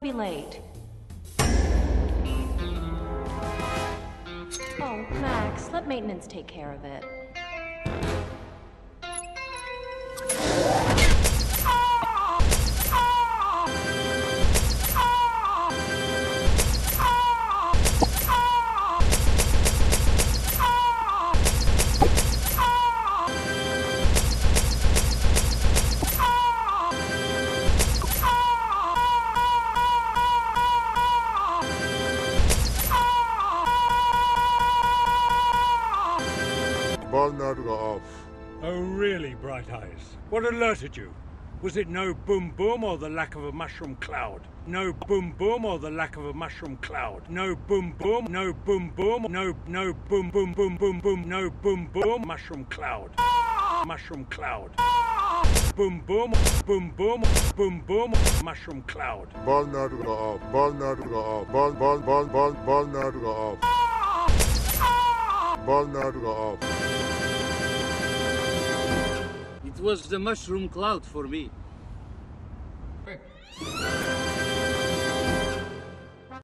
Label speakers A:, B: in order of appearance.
A: be late. Oh, Max, let maintenance take care of it.
B: Oh, really, Bright Eyes? What alerted you? Was it no boom boom or the lack of a mushroom cloud? No boom boom or the lack of a mushroom cloud? No boom boom, no boom boom, no boom boom boom boom boom, no boom boom, mushroom cloud. Mushroom cloud. Boom boom, boom boom, boom boom, mushroom cloud.
C: It was the mushroom cloud for me.
D: Hey.